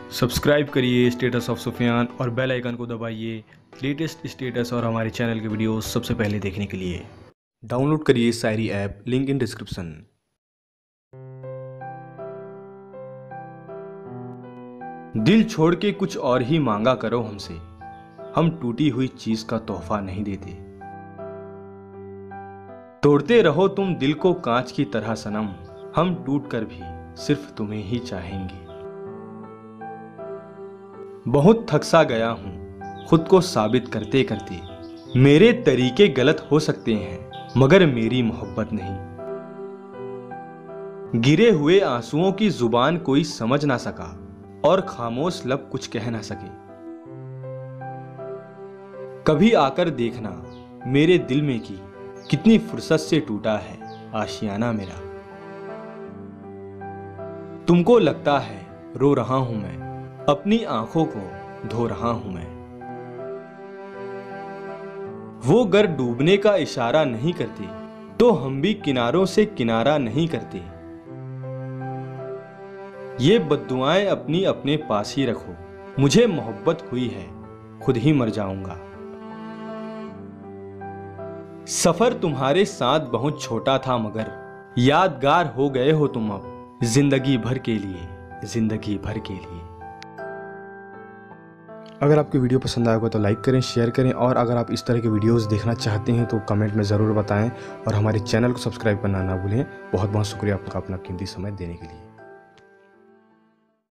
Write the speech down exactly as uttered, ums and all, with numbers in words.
Subscribe करिए status of Sufiyan और bell icon को दबाइए लेटेस्ट स्टेटस और हमारे चैनल के वीडियोस सबसे पहले देखने के लिए। डाउनलोड करिए शायरी ऐप, लिंक इन डिस्क्रिप्शन। दिल छोड़ के कुछ और ही मांगा करो हमसे, हम टूटी हुई चीज का तोहफा नहीं देते। तोड़ते रहो तुम दिल को कांच की तरह सनम, हम टूट कर भी सिर्फ तुम्हें ही चाहेंगे। बहुत थक सा गया हूं खुद को साबित करते करते, मेरे तरीके गलत हो सकते हैं मगर मेरी मोहब्बत नहीं। गिरे हुए आंसुओं की जुबान कोई समझ ना सका और खामोश लब कुछ कह ना सके। कभी आकर देखना मेरे दिल में कि कितनी फुर्सत से टूटा है आशियाना मेरा। तुमको लगता है रो रहा हूं मैं, अपनी आंखों को धो रहा हूं मैं। वो गर डूबने का इशारा नहीं करते तो हम भी किनारों से किनारा नहीं करते। ये बद्दुआएं अपनी अपने पास ही रखो, मुझे मोहब्बत हुई है खुद ही मर जाऊंगा। सफर तुम्हारे साथ बहुत छोटा था मगर यादगार हो गए हो तुम अब जिंदगी भर के लिए, जिंदगी भर के लिए। अगर आपको वीडियो पसंद आएगा तो लाइक करें, शेयर करें और अगर आप इस तरह के वीडियोस देखना चाहते हैं तो कमेंट में ज़रूर बताएं और हमारे चैनल को सब्सक्राइब करना ना भूलें। बहुत बहुत शुक्रिया आपका अपना कीमती समय देने के लिए।